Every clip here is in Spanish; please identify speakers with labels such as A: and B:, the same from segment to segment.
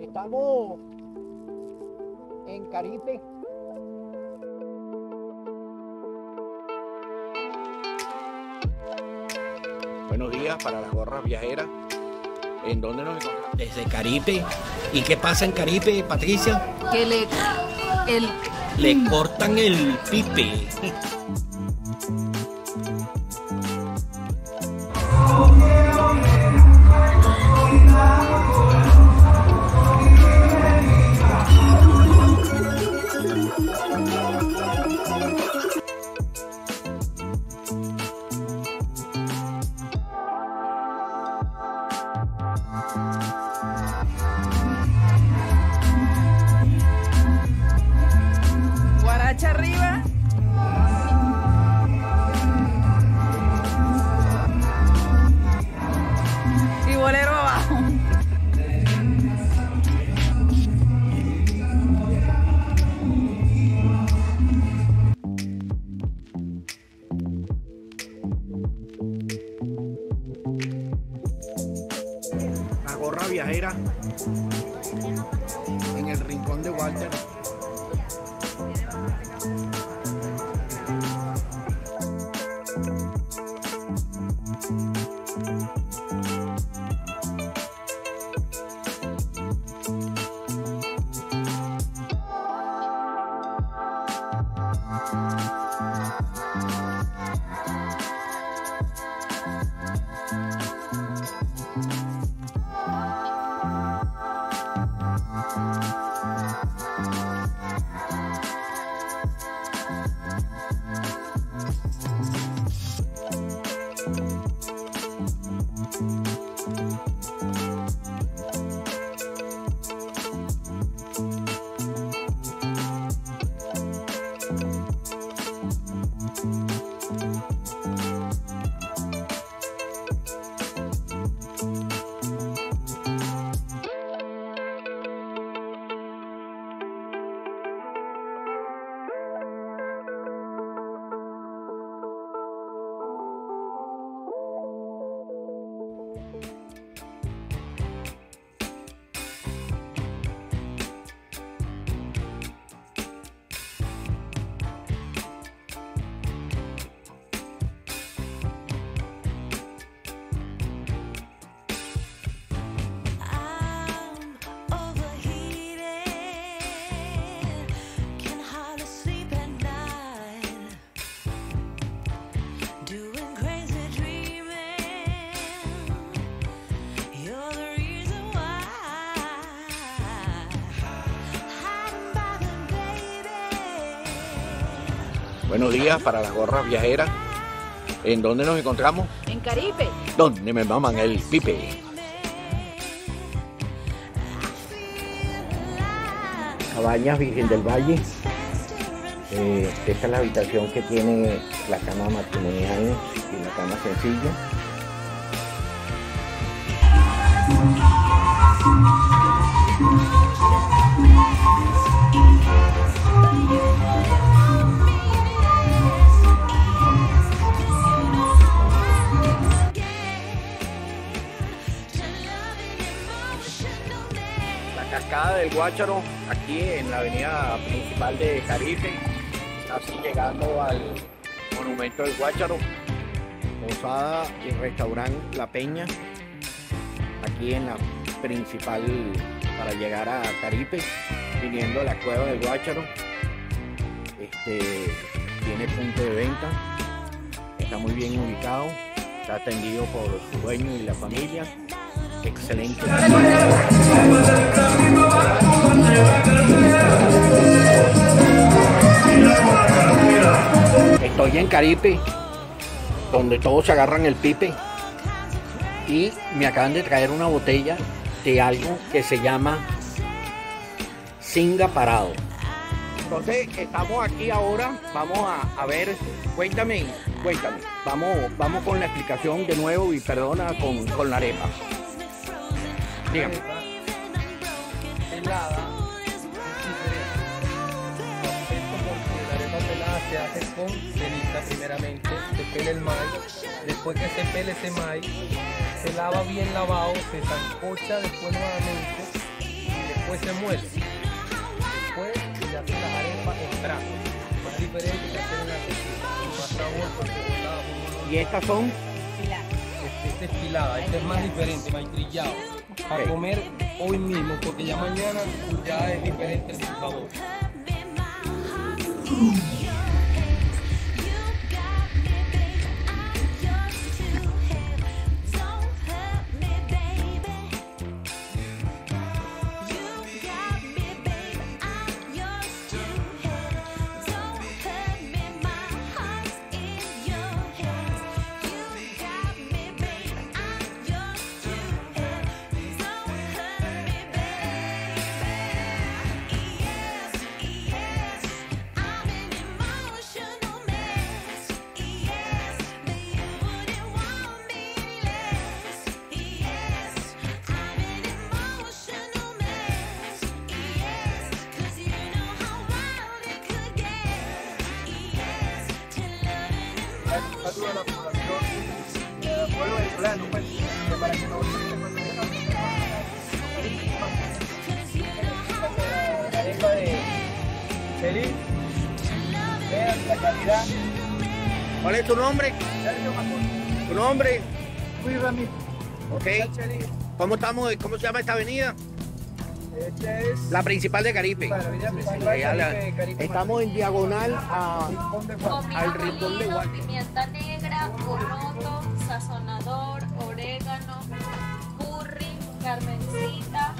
A: Estamos en Caripe.
B: Buenos días para las gorras viajeras. ¿En dónde nos encontramos?
C: Desde Caripe. ¿Y qué pasa en Caripe, Patricia?
D: Que
C: Le cortan el pipe.
D: guaracha arriba. Y bolero abajo.
B: La gorra viajera en el rincón de Walter. Buenos días para las gorras viajeras. ¿En dónde nos encontramos?
D: En Caripe.
B: ¿Dónde me maman el pipe?
A: Cabañas Virgen del Valle. Esta es la habitación que tiene la cama matrimonial y la cama sencilla.
B: Cascada del Guácharo, aquí en la avenida principal de Caripe, casi llegando al monumento del Guácharo. Posada y restaurante La Peña, aquí en la principal para llegar a Caripe, viniendo a la cueva del Guácharo. Tiene punto de venta, está muy bien ubicado, está atendido por su dueño y la familia. Excelente. Estoy en Caripe, donde todos agarran el pipe, y me acaban de traer una botella de algo que se llama Singa Parado. Entonces estamos aquí ahora, vamos a ver, cuéntame, vamos con la explicación de nuevo y perdona con la arepa. Dígame.
E: Pelada es diferente. Esto porque la arepa pelada se hace con ceniza primeramente, se pela el maíz, después que se pele ese maíz, se lava bien lavado, se sancocha después nuevamente y después después se muele. Después se hacen las arepas en brazos, más diferente que hacer en la cocina, con más sabor porque botaba un olor.
B: Y estas son,
E: Esta es pilada, este es más diferente, más trillado. Para comer hoy mismo, porque ya mañana ya es diferente el sabor. Ayuda a la población del pueblo venezolano, pues, para que no la arepa de feliz, vean la calidad.
B: ¿cuál es tu nombre? ¿Tu nombre?
E: Luis Ramírez.
B: Ok. ¿Cómo se llama esta avenida?
E: Esta es
B: La principal de Caripe.
E: la avenida principal
B: Ya
E: Caripe.
B: estamos en diagonal al
F: Comino
B: rincón de
F: molido,
B: Guacho.
F: pimienta negra, poroto, sazonador, orégano, curry, carmencita,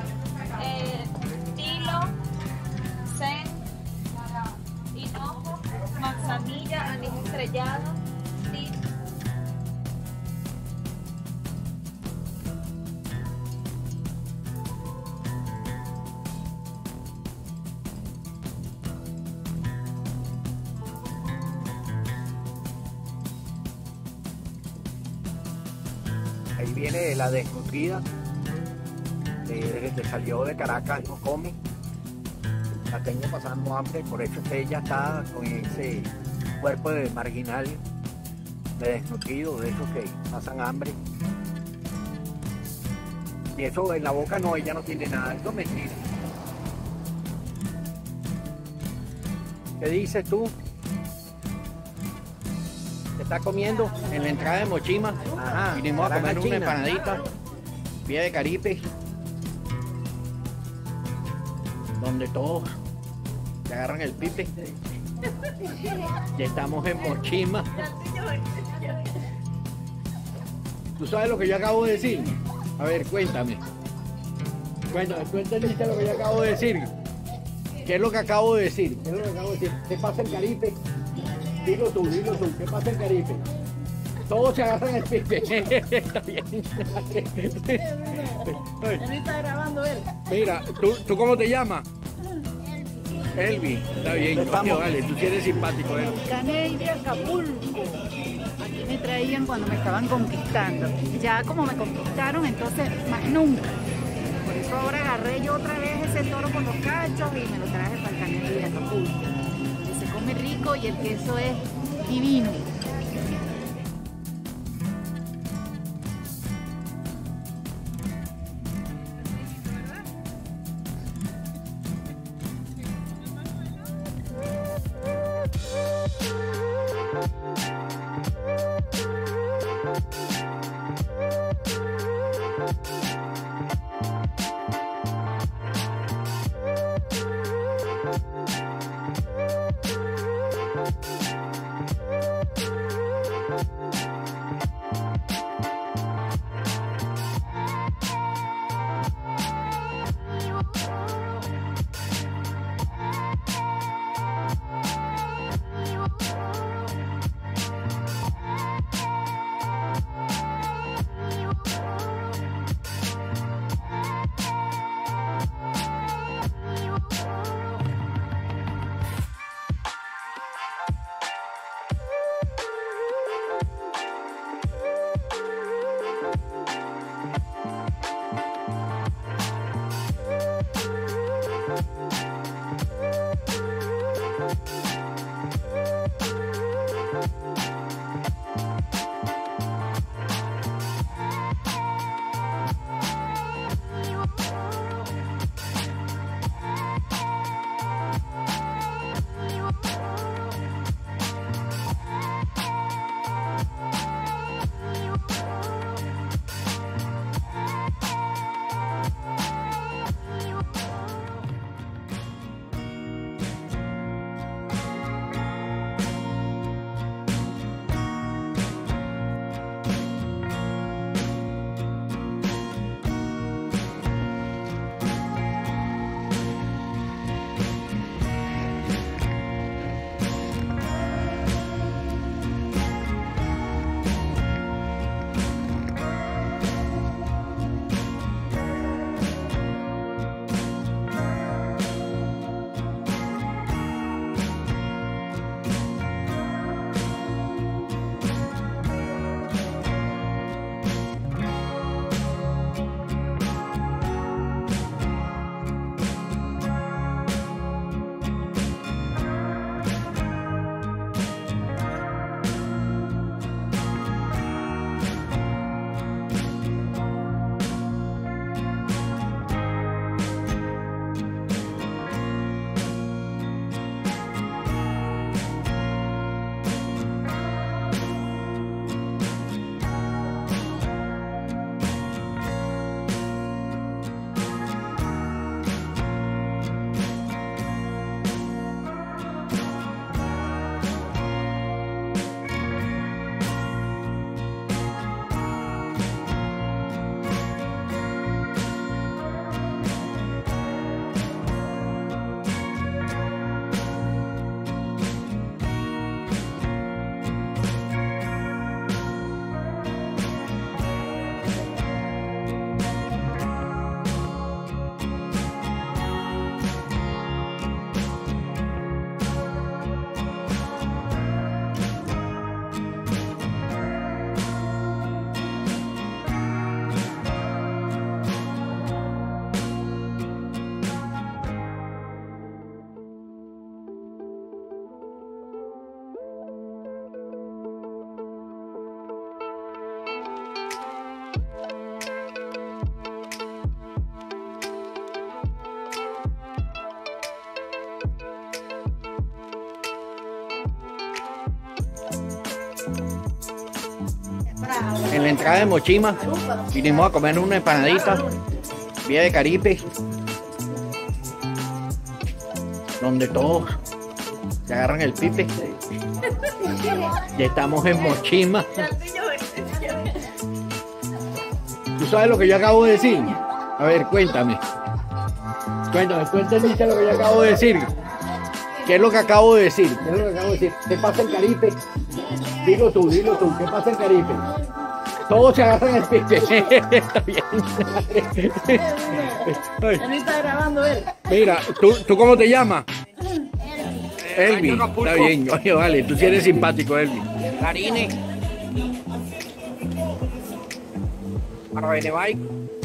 F: tilo, zen, hinojo, manzanilla, anís estrellado, tilo.
B: Ahí viene la desnutrida, desde que salió de Caracas no come. La tengo pasando hambre, por eso es que ella está con ese cuerpo de marginal, de desnutrido, de esos que pasan hambre. Y eso en la boca no, ella no tiene nada, eso es mentira. ¿Qué dices tú? ¿Te estás comiendo? En la entrada de Mochima.
A: Ajá,
B: Vinimos a
A: naranja
B: comer una
A: china.
B: empanadita, vía de Caripe, donde todos se agarran el pipe. Ya estamos en Mochima. ¿Tú sabes lo que yo acabo de decir? A ver, cuéntame. Cuéntame, ¿tú entendiste lo que yo acabo de decir? ¿Qué es lo que acabo de decir? ¿Qué es lo que acabo de decir? ¿Qué pasa en Caripe? Dilo tú, ¿qué pasa en Caripe? Todos se agarran el pipe. Está bien.
D: Él está grabando él.
B: Mira, ¿tú cómo te llamas? Elvi. Está bien, coño, vale, tú sí eres simpático, Elvi.
D: Caney de Acapulco. Aquí me traían cuando me estaban conquistando. Ya como me conquistaron, entonces más nunca. Por eso ahora agarré yo otra vez ese toro con los cachos y me lo traje para el Caney de Acapulco. Que se come rico y el queso es divino.
B: en la entrada de Mochima vinimos a comer una empanadita, vía de Caripe, donde todos se agarran el pipe. Ya estamos en Mochima. ¿Tú sabes lo que yo acabo de decir? A ver, cuéntame. Cuéntame, ¿tú entendiste lo que yo acabo de decir? ¿Qué es lo que acabo de decir? ¿Qué es lo que acabo de decir? ¿Qué pasa en Caripe? Dilo tú, ¿qué pasa en Caripe? Todos se agarran el pipe. Está bien.
G: Él está grabando él.
B: Mira, ¿tú cómo te llamas? Elvi. Está bien, oye, vale, tú sí eres simpático, Elvi. Karine. Arbenebay.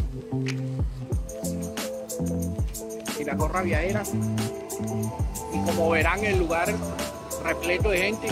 B: Y la gorra viajera. Y como verán, el lugar repleto de gente.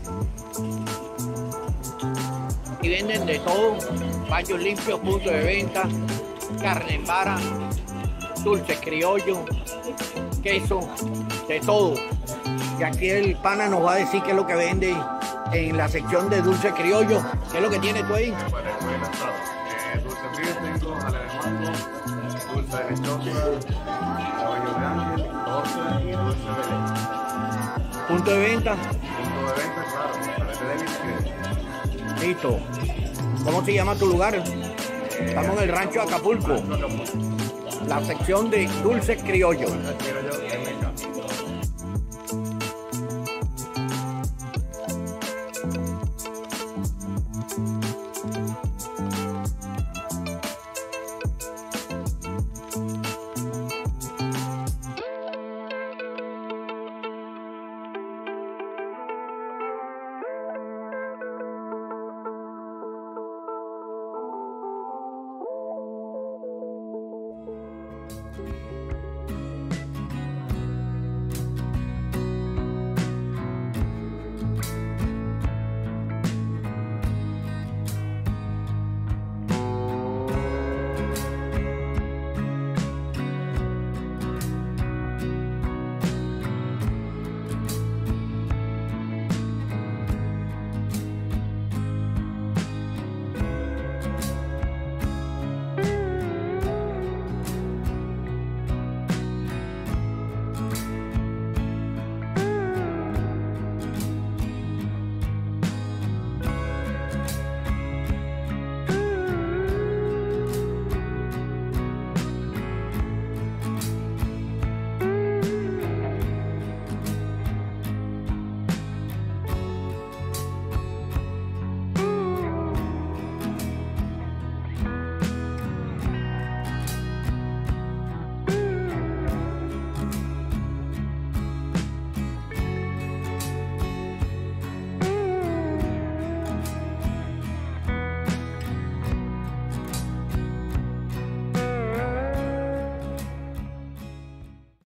B: Y venden de todo, baños limpios, puntos de venta, carne en vara, dulces criollos, queso, de todo. Y aquí el pana nos va a decir qué es lo que vende en la sección de dulces criollos. ¿Qué es lo que tiene tú ahí?
H: Dulce piercing, jale de mango, dulce de lechosa, caballo de ángel, torta y dulce de leche.
B: Punto de venta.
H: Punto de venta, claro, palete de biscuit.
B: Listo. ¿Cómo se llama tu lugar? Estamos en el rancho Acapulco. La sección de dulces criollos.